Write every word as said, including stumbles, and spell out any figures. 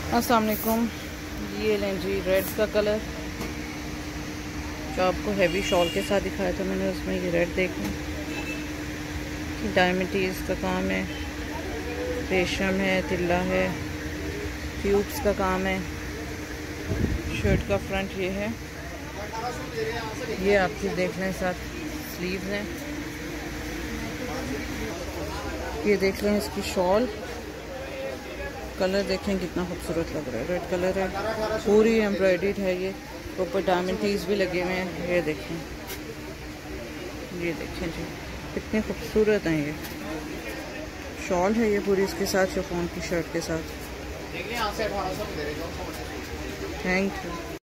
अस्सलाम वालेकुम। ये लें जी रेड का कलर, जो आपको हैवी शॉल के साथ दिखाया था मैंने, उसमें ये रेड देखें। डायमंड टीज का काम है, रेशम है, तिल्ला है, ट्यूब्स का काम है। शर्ट का फ्रंट ये है, ये आपकी देख लें साथ स्लीव्स हैं। ये देख लें इसकी शॉल, कलर देखें कितना खूबसूरत लग रहा है। रेड कलर है, पूरी एम्ब्रॉयडर्ड है। ये ऊपर डायमंड टीज भी लगे हुए हैं। ये देखें, ये देखें जी कितने खूबसूरत हैं। ये शॉल है ये पूरी इसके साथ, शिफॉन की शर्ट के साथ। Thank you.